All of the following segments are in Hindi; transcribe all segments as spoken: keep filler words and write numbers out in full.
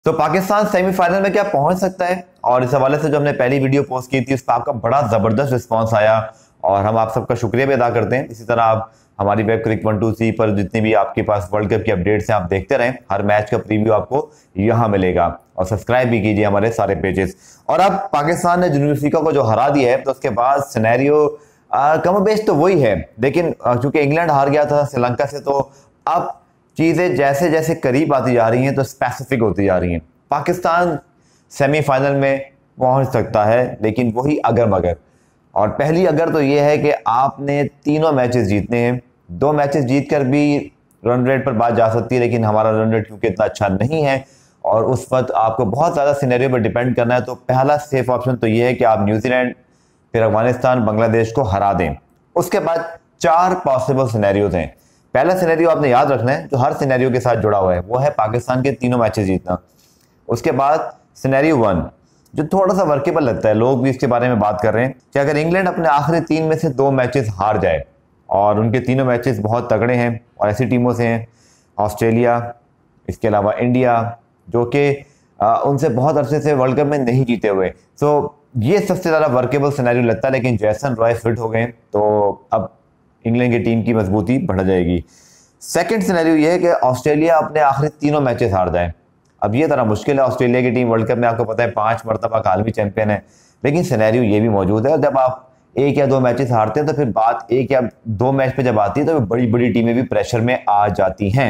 तो पाकिस्तान सेमीफाइनल में क्या पहुंच सकता है, और इस हवाले से जो हमने पहली वीडियो पोस्ट की थी उस पर आपका बड़ा ज़बरदस्त रिस्पांस आया और हम आप सबका शुक्रिया भी अदा करते हैं। इसी तरह आप हमारी web cric one two C पर जितनी भी आपके पास वर्ल्ड कप की अपडेट्स हैं आप देखते रहें, हर मैच का प्रीव्यू आपको यहाँ मिलेगा और सब्सक्राइब भी कीजिए हमारे सारे पेजेस। और अब पाकिस्तान ने जनूबी अफ्रीका को जो हरा दिया है तो उसके बाद सिनेरियो कम बेश तो वही है, लेकिन चूंकि इंग्लैंड हार गया था श्रीलंका से तो अब चीज़ें जैसे जैसे करीब आती जा रही हैं तो स्पेसिफिक होती जा रही हैं। पाकिस्तान सेमीफाइनल में पहुंच सकता है, लेकिन वही अगर मगर, और पहली अगर तो ये है कि आपने तीनों मैचेस जीतने हैं। दो मैचेस जीतकर भी रन रेट पर बात जा सकती है, लेकिन हमारा रन रेट क्योंकि इतना अच्छा नहीं है और उस वक्त आपको बहुत ज़्यादा सिनेरियो पर डिपेंड करना है। तो पहला सेफ ऑप्शन तो ये है कि आप न्यूजीलैंड, फिर अफगानिस्तान, बांग्लादेश को हरा दें। उसके बाद चार पॉसिबल सिनेरियोज हैं। पहला सिनेरियो आपने याद रखना है जो हर सिनेरियो के साथ जुड़ा हुआ है, वो है पाकिस्तान के तीनों मैचेस जीतना। उसके बाद सिनेरियो वन जो थोड़ा सा वर्केबल लगता है, लोग भी इसके बारे में बात कर रहे हैं कि अगर इंग्लैंड अपने आखिरी तीन में से दो मैचेस हार जाए, और उनके तीनों मैचेस बहुत तगड़े हैं और ऐसी टीमों से हैं ऑस्ट्रेलिया, इसके अलावा इंडिया जो कि उनसे बहुत अरसे से वर्ल्ड कप में नहीं जीते हुए, तो ये सबसे ज़्यादा वर्केबल सिनेरियो लगता है। लेकिन जैसन रॉय फिट हो गए तो अब इंग्लैंड की टीम की मजबूती बढ़ जाएगी। सेकंड सिनेरियो ये है कि ऑस्ट्रेलिया अपने आखिरी तीनों मैचेस हार जाए। अब ये तरह मुश्किल है, ऑस्ट्रेलिया की टीम वर्ल्ड कप में आपको पता है पांच मरतबा आलमी चैंपियन है, लेकिन सिनेरियो ये भी मौजूद है जब आप एक या दो मैचेस हारते हैं तो फिर बात एक या दो मैच पे जब आती है तो बड़ी बड़ी टीमें भी प्रेशर में आ जाती हैं।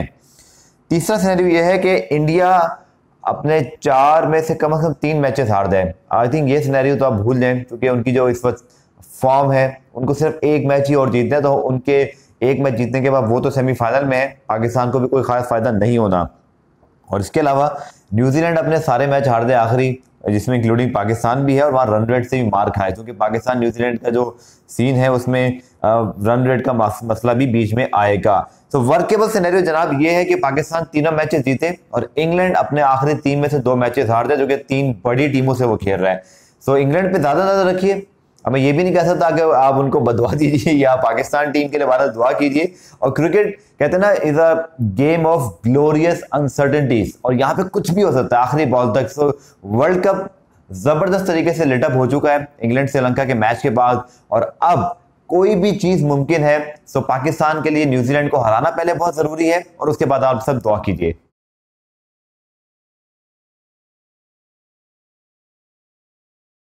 तीसरा सिनेरियो ये है कि इंडिया अपने चार में से कम से कम तीन मैचेस हार जाए। आई थिंक ये सिनेरियो तो आप भूल जाएं, क्योंकि उनकी जो इस वक्त फॉर्म है उनको सिर्फ एक मैच ही और जीतना है, तो उनके एक मैच जीतने के बाद वो तो सेमीफाइनल में है, पाकिस्तान को भी कोई खास फायदा नहीं होना। और इसके अलावा न्यूजीलैंड अपने सारे मैच हार दे आखिरी, जिसमें इंक्लूडिंग पाकिस्तान भी है, और वहाँ रन रेट से भी मार खाए, क्योंकि पाकिस्तान न्यूजीलैंड का जो सीन है उसमें रन रेट का मसला भी बीच में आएगा। तो वर्केबल सिनेरियो जनाब ये है कि पाकिस्तान तीनों मैचेस जीते और इंग्लैंड अपने आखिरी तीन में से दो मैचेस हार जाए, जो कि तीन बड़ी टीमों से वो खेल रहा है। सो इंग्लैंड पे ज़्यादा ज़्यादा रखिए। अब मैं ये भी नहीं कह सकता कि आप उनको बदवा दीजिए या पाकिस्तान टीम के लिए बार दुआ कीजिए। और क्रिकेट कहते हैं ना is a game of glorious uncertainties, और यहाँ पे कुछ भी हो सकता है आखिरी बॉल तक। सो वर्ल्ड कप जबरदस्त तरीके से लेटअप हो चुका है इंग्लैंड श्रीलंका के मैच के बाद, और अब कोई भी चीज मुमकिन है। सो पाकिस्तान के लिए न्यूजीलैंड को हराना पहले बहुत जरूरी है और उसके बाद आप सब दुआ कीजिए।